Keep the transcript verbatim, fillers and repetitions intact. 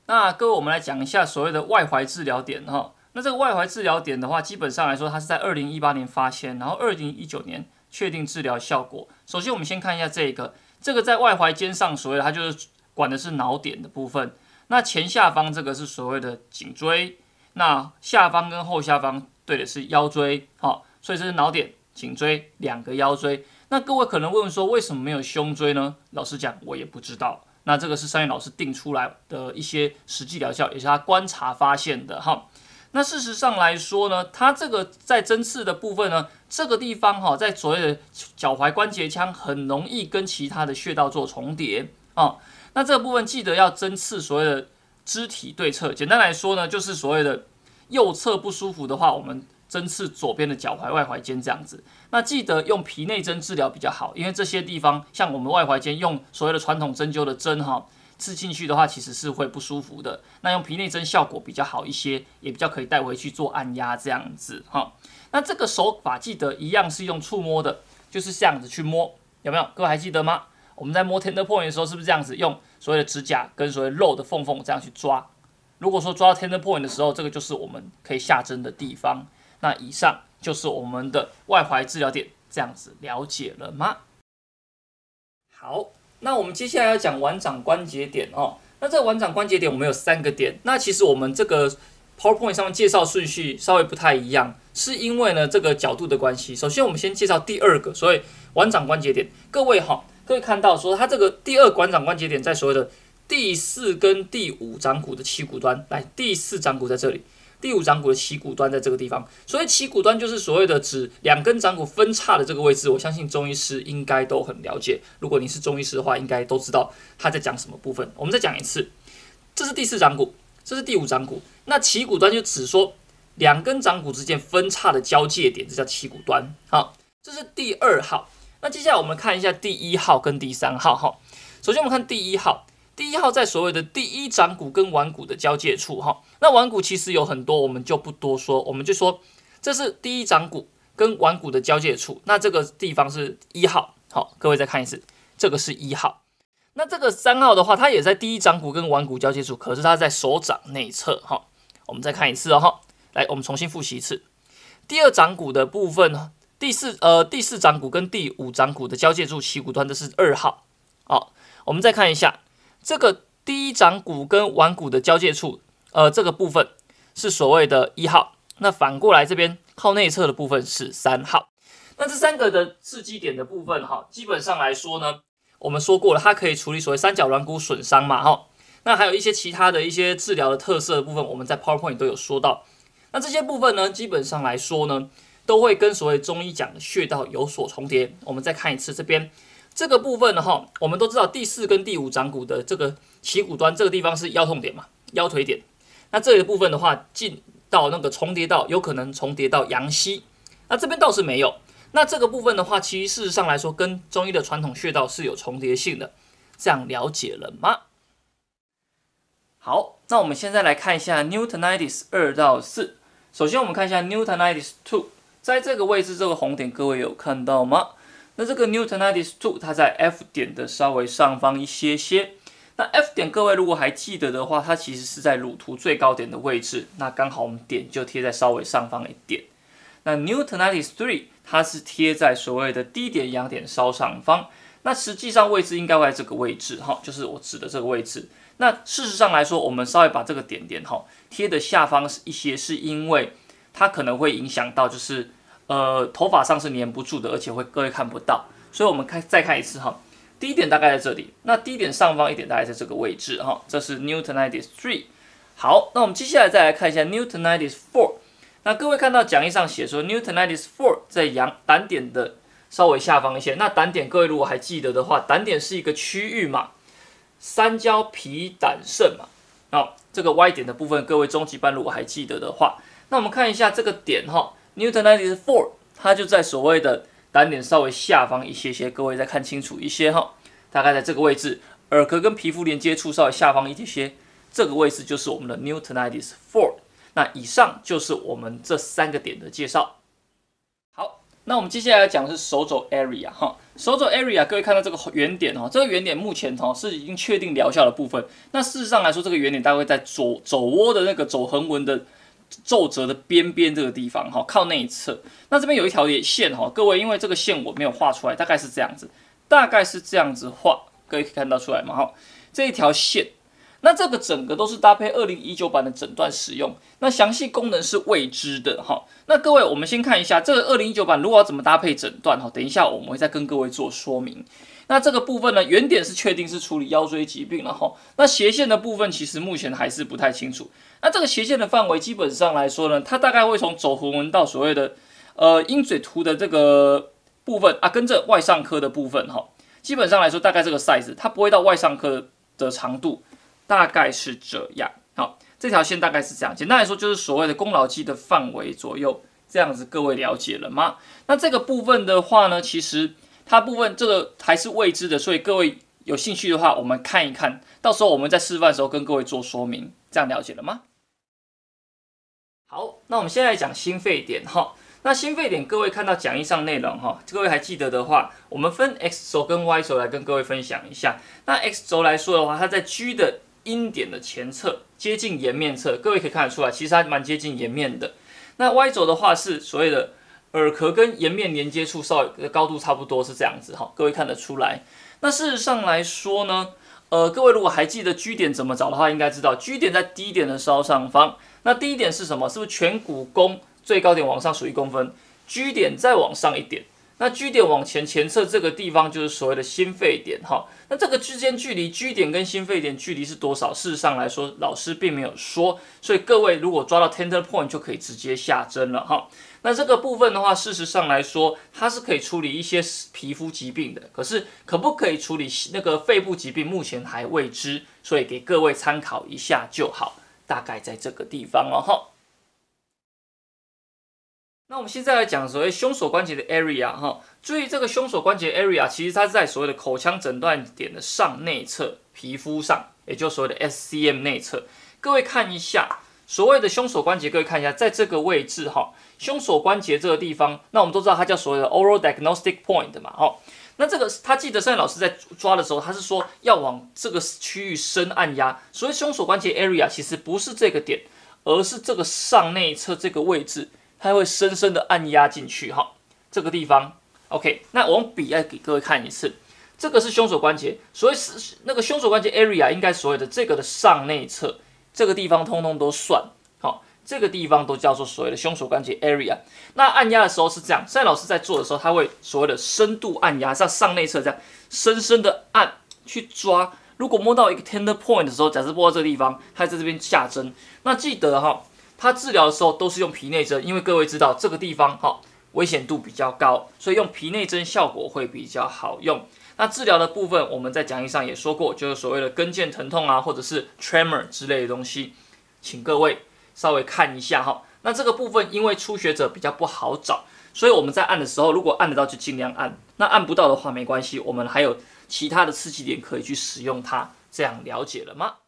那各位，我们来讲一下所谓的外踝治疗点哈。那这个外踝治疗点的话，基本上来说，它是在二零一八年发现，然后二零一九年确定治疗效果。首先，我们先看一下这个，这个在外踝尖上所谓的它就是管的是脑点的部分。那前下方这个是所谓的颈椎，那下方跟后下方对的是腰椎，好，所以这是脑点、颈椎两个腰椎。那各位可能问说，为什么没有胸椎呢？老实讲，我也不知道。那这个是山原老师定出来的一些实际疗效，也是他观察发现的哈。那事实上来说呢，它这个在针刺的部分呢，这个地方哈，在所谓的脚踝关节腔很容易跟其他的穴道做重叠啊。那这个部分记得要针刺所谓的肢体对侧。简单来说呢，就是所谓的右侧不舒服的话，我们针刺左边的脚踝外踝尖这样子。那记得用皮内针治疗比较好，因为这些地方像我们外踝尖用所谓的传统针灸的针哈，刺进去的话其实是会不舒服的。那用皮内针效果比较好一些，也比较可以带回去做按压这样子哈。那这个手法记得一样是用触摸的，就是这样子去摸，有没有？各位还记得吗？我们在摸 tender point 的时候是不是这样子用所谓的指甲跟所谓肉的缝缝这样去抓？如果说抓到 tender point 的时候，这个就是我们可以下针的地方。那以上就是我们的外踝治疗点，这样子了解了吗？好，那我们接下来要讲腕掌关节点哦。那这个腕掌关节点我们有三个点，那其实我们这个 PowerPoint 上面介绍顺序稍微不太一样，是因为呢这个角度的关系。首先我们先介绍第二个，所谓腕掌关节点。各位哈，各位看到说它这个第二腕掌关节点在所谓的第四跟第五掌骨的旗骨端，来，第四掌骨在这里。第五掌骨的旗骨端在这个地方，所以旗骨端就是所谓的指两根掌骨分叉的这个位置。我相信中医师应该都很了解，如果你是中医师的话，应该都知道他在讲什么部分。我们再讲一次，这是第四掌骨，这是第五掌骨。那旗骨端就指说两根掌骨之间分叉的交界点，这叫旗骨端。好，这是第二号。那接下来我们看一下第一号跟第三号。哈，首先我们看第一号。第一号在所谓的第一掌骨跟腕骨的交界处哈，那腕骨其实有很多，我们就不多说，我们就说这是第一掌骨跟腕骨的交界处，那这个地方是一号。好，各位再看一次，这个是一号。那这个三号的话，它也在第一掌骨跟腕骨交界处，可是它在手掌内侧哈。我们再看一次哦哈，来，我们重新复习一次。第二掌骨的部分，第四呃第四掌骨跟第五掌骨的交界处旗骨端，这是二号。好，我们再看一下。这个第一掌骨跟腕骨的交界处，呃，这个部分是所谓的一号。那反过来这边靠内侧的部分是三号。那这三个的刺激点的部分，哈，基本上来说呢，我们说过了，它可以处理所谓三角软骨损伤嘛，哈。那还有一些其他的一些治疗的特色的部分，我们在 PowerPoint 都有说到。那这些部分呢，基本上来说呢，都会跟所谓中医讲的穴道有所重叠。我们再看一次这边。这个部分呢，哈，我们都知道第四跟第五掌骨的这个旗骨端这个地方是腰痛点嘛，腰腿点。那这里的部分的话，进到那个重叠到，有可能重叠到阳溪。那这边倒是没有。那这个部分的话，其实事实上来说，跟中医的传统穴道是有重叠性的。这样了解了吗？好，那我们现在来看一下 Newtonitis 二到四。首先我们看一下 Newtonitis 二，在这个位置这个红点，各位有看到吗？那这个 Newtonitis 二它在 F 点的稍微上方一些些。那 F 点各位如果还记得的话，它其实是在乳突最高点的位置。那刚好我们点就贴在稍微上方一点。那 Newtonitis 三它是贴在所谓的低点阳点稍上方。那实际上位置应该会在这个位置哈，就是我指的这个位置。那事实上来说，我们稍微把这个点点哈贴的下方一些，是因为它可能会影响到就是。呃，头发上是粘不住的，而且会各位看不到，所以我们看再看一次哈，低点大概在这里，那低点上方一点大概在这个位置哈，这是 Newtonitis 三。好，那我们接下来再来看一下 Newtonitis 四。那各位看到讲义上写说 Newtonitis 四在阳胆点的稍微下方一些。那胆点各位如果还记得的话，胆点是一个区域嘛，三焦脾胆肾嘛。好，这个 Y 点的部分，各位中级班如果还记得的话，那我们看一下这个点哈。Newtonitis 四，它就在所谓的胆点稍微下方一些些，各位再看清楚一些哈，大概在这个位置，耳壳跟皮肤连接处稍微下方一些些，这个位置就是我们的 Newtonitis 四。那以上就是我们这三个点的介绍。好， 那我们接下来讲的是手肘 area 哈，手肘 area， 各位看到这个圆点哈，这个圆点目前哈是已经确定疗效的部分。那事实上来说，这个圆点大概会在肘肘窝的那个肘横纹的皱褶的边边这个地方哈，靠内侧。那这边有一条线哈，各位因为这个线我没有画出来，大概是这样子，大概是这样子画，各位可以看到出来吗？哈，这一条线。那这个整个都是搭配二零一九版的诊断使用，那详细功能是未知的哈。那各位，我们先看一下这个二零一九版如果要怎么搭配诊断哈，等一下我们会再跟各位做说明。那这个部分呢，原点是确定是处理腰椎疾病了哈。那斜线的部分其实目前还是不太清楚。那这个斜线的范围基本上来说呢，它大概会从肘横纹到所谓的呃鹰嘴突的这个部分啊，跟着外上髁的部分哈。基本上来说，大概这个 size 它不会到外上髁的长度。大概是这样，好，这条线大概是这样。简单来说，就是所谓的肱桡肌的范围左右，这样子，各位了解了吗？那这个部分的话呢，其实它部分这个还是未知的，所以各位有兴趣的话，我们看一看，到时候我们在示范的时候跟各位做说明，这样了解了吗？好，那我们现在讲心肺点哈。那心肺点，各位看到讲义上内容哈，各位还记得的话，我们分 X 轴跟 Y 轴来跟各位分享一下。那 X 轴来说的话，它在 G 的阴点的前侧，接近颜面侧，各位可以看得出来，其实它蛮接近颜面的。那 Y 轴的话是所谓的耳壳跟颜面连接处稍微高度差不多是这样子哈，各位看得出来。那事实上来说呢，呃，各位如果还记得 G 点怎么找的话，应该知道 G 点在 D 点的稍上方。那 D 点是什么？是不是颧骨弓最高点往上数一公分 ？G 点再往上一点。那 G 点往前前侧这个地方就是所谓的心肺点哈，那这个之间距离 G 点跟心肺点距离是多少？事实上来说，老师并没有说，所以各位如果抓到 tender point 就可以直接下针了哈。那这个部分的话，事实上来说，它是可以处理一些皮肤疾病的，可是可不可以处理那个肺部疾病，目前还未知，所以给各位参考一下就好，大概在这个地方了哈。那我们现在来讲所谓胸锁关节的 area 哈，注意这个胸锁关节 area 其实它是在所谓的口腔诊断点的上内侧皮肤上，也就是所谓的 S C M 内侧。各位看一下所谓的胸锁关节，各位看一下，在这个位置哈，胸锁关节这个地方，那我们都知道它叫所谓的 oral diagnostic point 嘛哈。那这个他记得，圣老师在抓的时候，他是说要往这个区域深按压，所以胸锁关节 area 其实不是这个点，而是这个上内侧这个位置。它会深深的按压进去哈，这个地方 ，OK。那我用笔来给各位看一次，这个是胸锁关节，所以是那个胸锁关节 area 应该所谓的这个的上内侧，这个地方通通都算，好，这个地方都叫做所谓的胸锁关节 area。那按压的时候是这样，赛老师在做的时候，他会所谓的深度按压，像上内侧这样深深的按去抓。如果摸到一个 tender point 的时候，假设摸到这个地方，他在这边下针，那记得哈。他治疗的时候都是用皮内针，因为各位知道这个地方哈危险度比较高，所以用皮内针效果会比较好用。那治疗的部分我们在讲义上也说过，就是所谓的跟腱疼痛啊，或者是 tremor 之类的东西，请各位稍微看一下哈。那这个部分因为初学者比较不好找，所以我们在按的时候，如果按得到就尽量按，那按不到的话没关系，我们还有其他的刺激点可以去使用它，这样了解了吗？